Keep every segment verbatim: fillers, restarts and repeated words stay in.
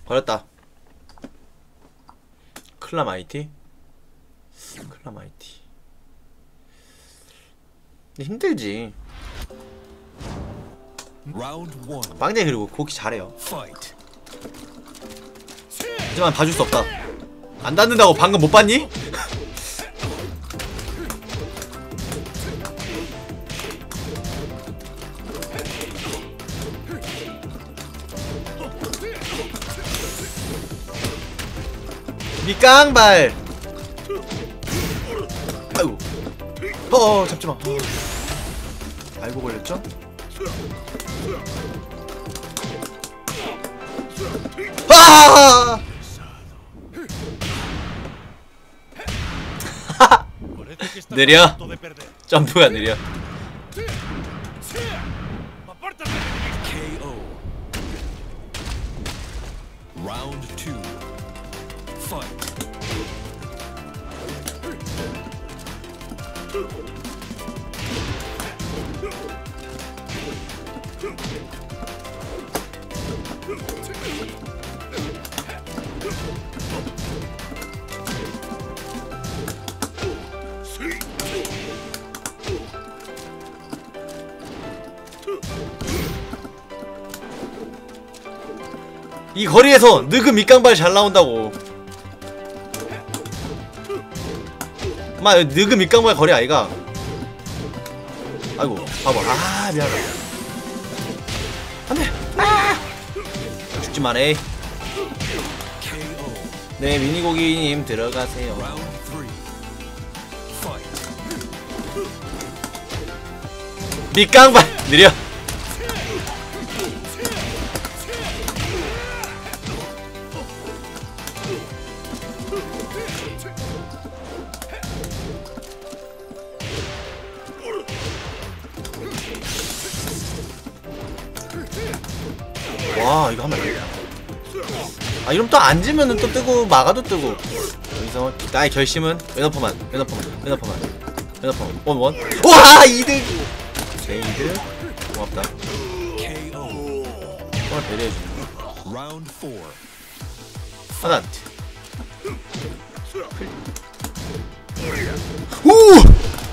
버렸다. 클라마이티? 클라마이티 근데 힘들지. 빵댕이 그리고 고기 잘해요. 하지만 봐줄 수 없다. 안 닿는다고 방금 못 봤니? 밑깡발. 아이고. 어어 잡지마. 알고 걸렸죠? 아! 느려. 점프가 느려. 이 거리에서 느그 밑강발 잘 나온다고. 마 느그 밑강발 거리 아이가. 아이고 봐봐. 아 미안하다. 안돼. 아! 죽지 마래. 네 미니고기님 들어가세요. 밑강발 느려. 와 이거 하면 안돼. 아 이러면 또 앉으면은 또 뜨고 막아도 뜨고. 여기서 나의 결심은 왼어퍼만 왼어퍼만 왼어퍼만 왼어퍼만 원원. 와 이득. 네 이득. 고맙다. 정말 배려해주네. 하단트. 오!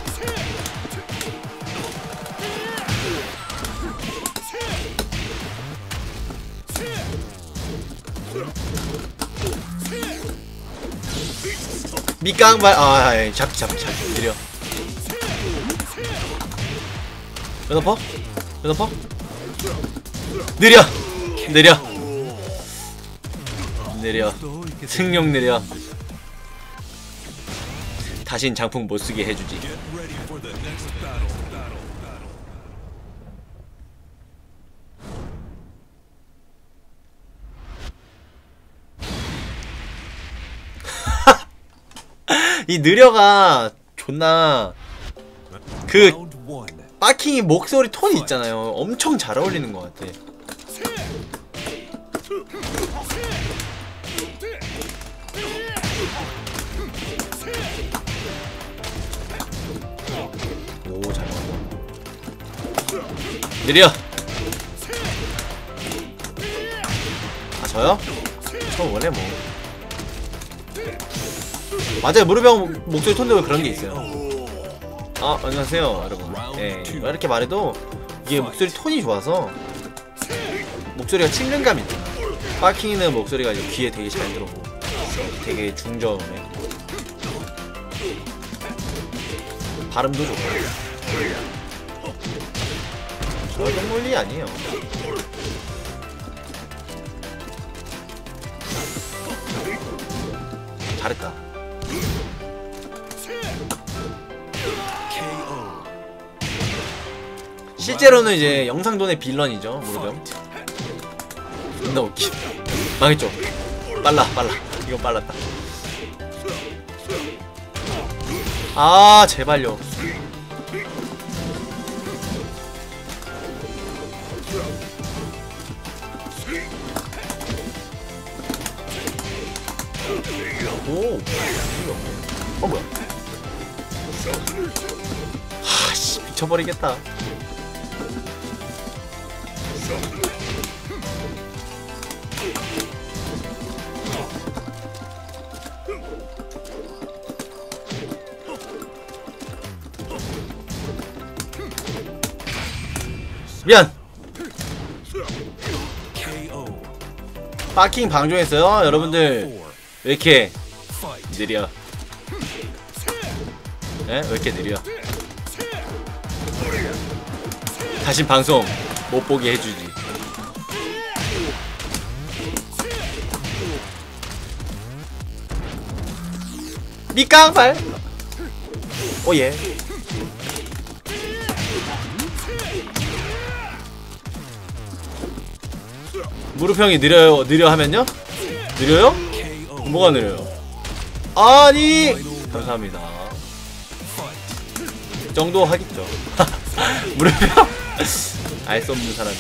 밑강발. 아 잡기 잡기 잡기 느려. 왼어퍼? 왼어퍼? 느려! 느려! 느려. 승용 느려. 다신 장풍 못쓰게 해주지. 이 느려가 존나 그 빠킹이 목소리 톤이 있잖아요. 엄청 잘 어울리는 것 같아. 오 잘 나온다. 느려. 아 저요? 저 원래 뭐 맞아요. 무릎형 목소리 톤도 왜 그런 게 있어요. 아 안녕하세요 여러분. 예 이렇게 말해도 이게 목소리 톤이 좋아서 목소리가 친근감이 있잖아. 빠킹이는 목소리가 이제 귀에 되게 잘 들어오고 되게 중저음에 발음도 좋고. 저런 논리 아니에요. 잘했다. 실제로는 이제 영상돈의 빌런이죠 무릎형. 존나 웃기. 망했죠. 빨라 빨라. 이건 빨랐다. 아 제발요. 오. 어 뭐야? 하씨 미쳐버리겠다. 미안. 파킹 방종했어요. 여러분들 왜 이렇게 느려? 에? 왜 이렇게 느려? 다시 방송 못 보게 해주지. 밑강발. 오예. 무릎형이 느려요. 느려 하면요? 느려요? 뭐가 느려요? 아니! 감사합니다. 그 정도 하겠죠. 무릎형? 알 수 없는 사람이.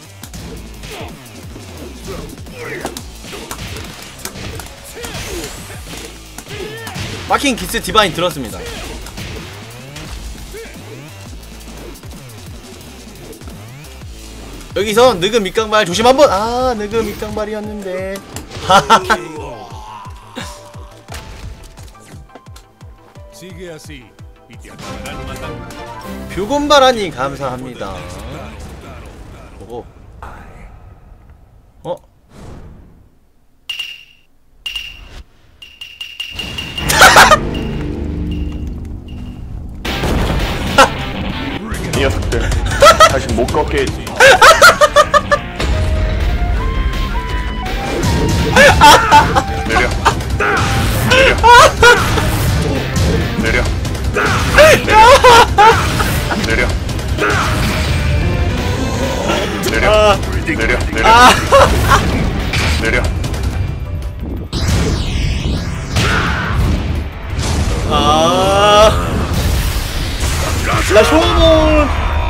마킹 기스 디바인 들었습니다. 여기서 느금 밑강발 조심 한번. 아, 느금 밑강발이었는데. 뷰곤바라님 감사합니다. 보고. 어? 이 녀석들 다시 못 걷게 해지. 내려. 내려. 내려. 내려. 내려. 내려. 내려. 내려. 아. 라쇼몬.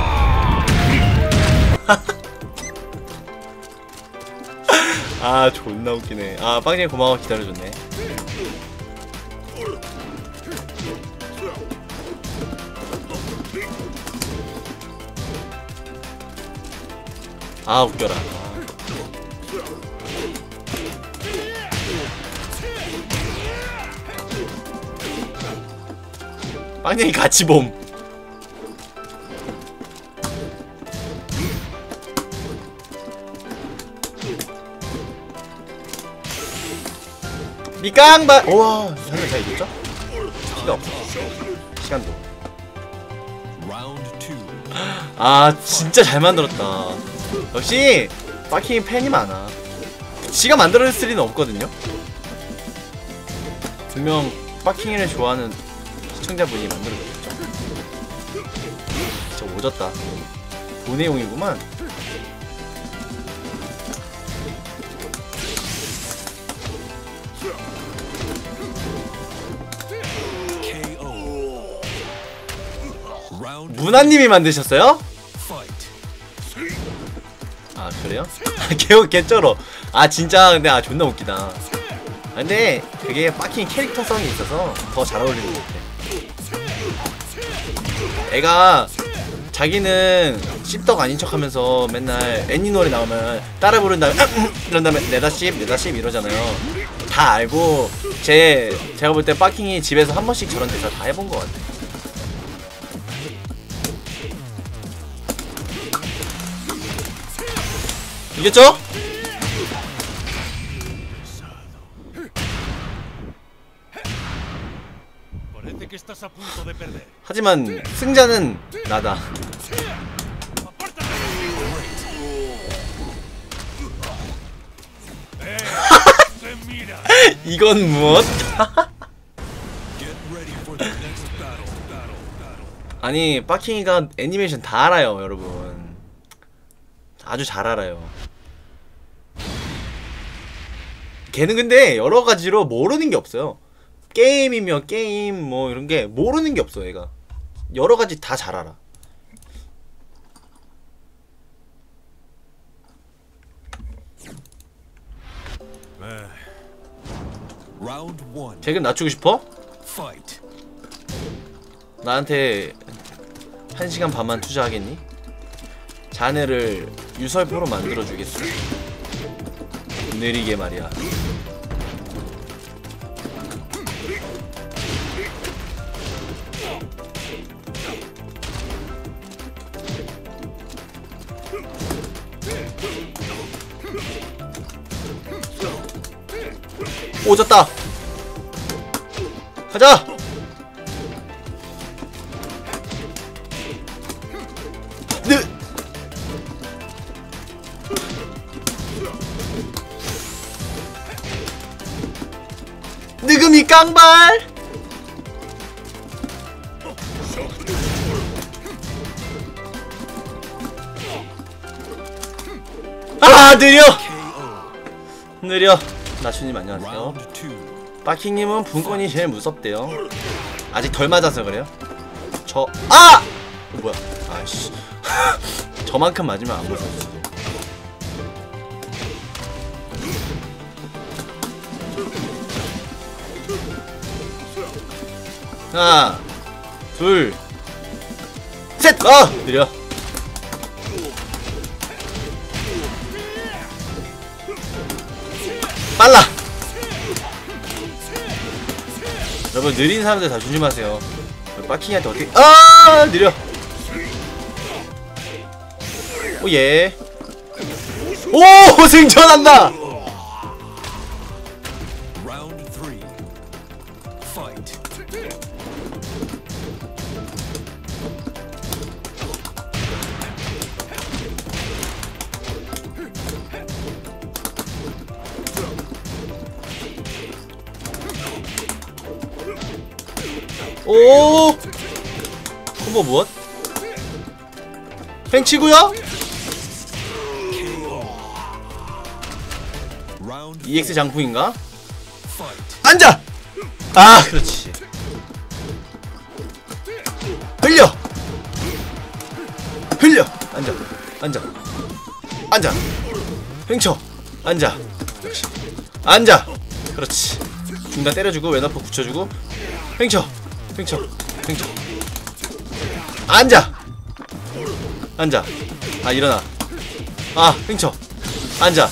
아, 존나 웃기네. 아, 빵님 고마워. 기다려줬네. 아, 웃겨라. 빵님이 같이 봄. 밑강발. 우와, 한명 잘 이겼죠? 피가 없어. 시간도. 아, 진짜 잘 만들었다. 역시 파킹이 팬이 많아. 지가 만들었을 리는 없거든요. 분명 파킹이를 좋아하는 시청자분이 만들어줬죠. 진짜 오졌다. 돈내용이구만. 문화님이 만드셨어요? 아, 그래요? 개우 개쩔어. 아, 진짜 근데 아 존나 웃기다. 아, 근데 그게 파킹 캐릭터성이 있어서 더 잘 어울리는 것 같아. 애가 자기는 씹덕 아닌 척하면서 맨날 애니 노래 나오면 따라 부른 다음에 이런 다음에 내다 씹 내다 씹 이러잖아요. 다 알고 제 제가 볼 때 파킹이 집에서 한 번씩 저런 대사 다 해본 것 같아. 이겼죠? 하지만 승자는 나다. 이건 무엇? 아니, 파킹이가 애니메이션 다 알아요, 여러분. 아주 잘 알아요. 걔는 근데 여러 가지로 모르는 게 없어요. 게임이면 게임 뭐 이런 게 모르는 게 없어. 얘가 여러 가지 다 잘 알아. 재금 낮추고 싶어? 나한테 한 시간 반만 투자하겠니? 자네를 유설포로 만들어주겠어. 느리게 말이야. 오졌다. 가자. 느 느금이 깡발. 아 느려 느려. 나슈님 안녕하세요. 빠킹님은 분권이 제일 무섭대요. 아직 덜 맞아서 그래요? 저 아! 어, 뭐야? 아씨. 저만큼 맞으면 안 무섭지. 하나, 둘, 셋! 아! 느려. 빨라! 여러분 느린 사람들 다 조심하세요. 빠킹이한테 어떻게 아 느려. 오예. 오 생존한다. 오 콤보 무엇? 팽치구요? 이엑스 장풍인가? 앉아! 아 그렇지. 흘려! 흘려! 앉아 앉아 앉아 팽쳐 앉아 역시 앉아 그렇지. 중단 때려주고 왼아퍼 붙여주고 팽쳐 팽쳐 팽쳐 앉아 앉아 아 일어나 아 팽쳐 앉아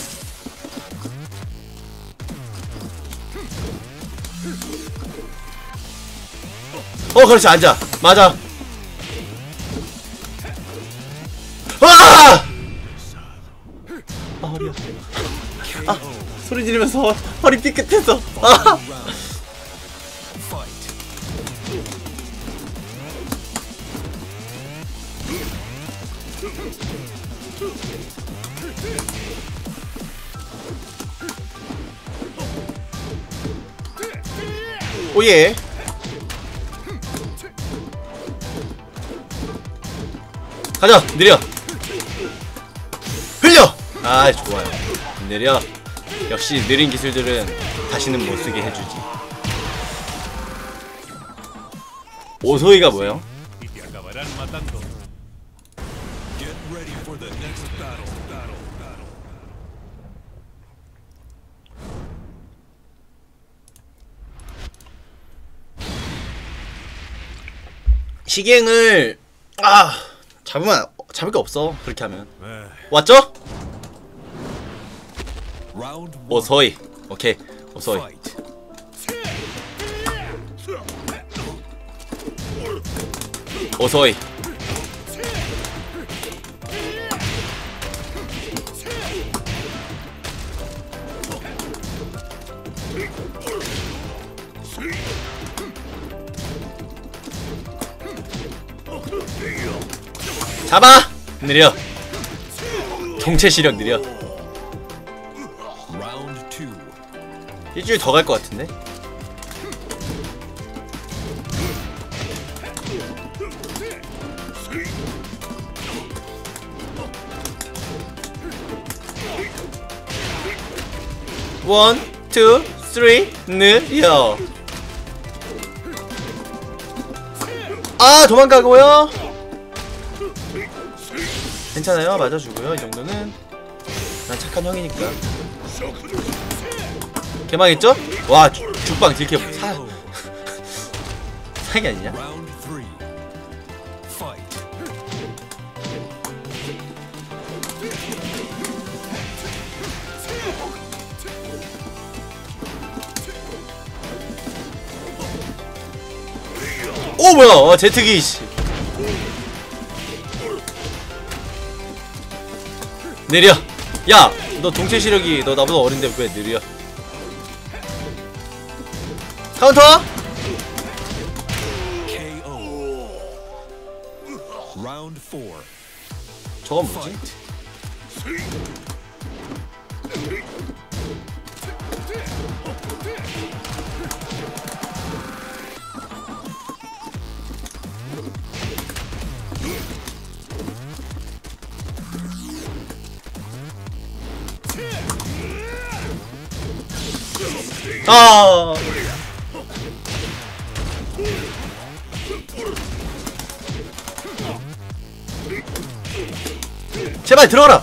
어 그렇지 앉아 맞아 아! 아 허리야 아 소리 지르면서 허, 허리 삐끗해서 아 오예. 가자 느려 흘려. 아 좋아요 느려. 역시 느린 기술들은 다시는 못쓰게 해주지. 오소이가 뭐예요? 시갱을 아 잡으면 잡을 게 없어. 그렇게 하면 왔죠? 오소이 오케이 오소이 오소이 잡아! 느려. 동체 시력 느려. 일주일 더 갈 것 같은데? 원, 투, 쓰리, 느려. 아 도망가고요. 괜찮아요. 맞아주고요. 이 정도는 난 착한 형이니까. 개망했죠? 와 주, 죽방 딜캡 사 사기 아니냐? 오 뭐야? 어, 제트기 씨. 느려. 야, 너 동체 시력이 너 나보다 어린데 왜 느려? 카운터. Round four. 저건 뭐지? 아. 제발 들어가라.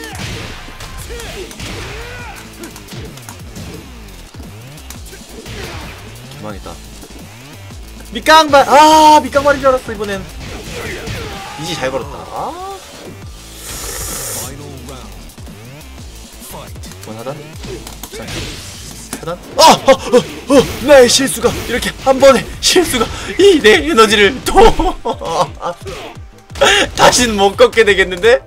망했다. 밑강발. 아, 밑강발인 줄 알았어 이번엔. 이지 잘 걸었다. 아. Final round. Fight. 원 하단. 자, 하단. 아, 아, 어, 어, 나의 실수가 이렇게 한 번에 실수가 이 내 에너지를 또 다신 못 걷게 되겠는데?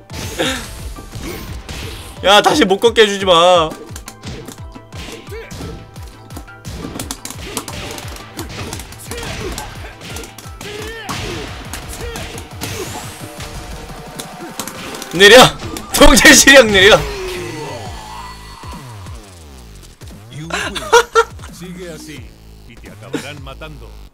야, 다시 못 걷게 해주지 마. 내려! 동체 시력 내려! You win. Sigue así y te acabarán matando.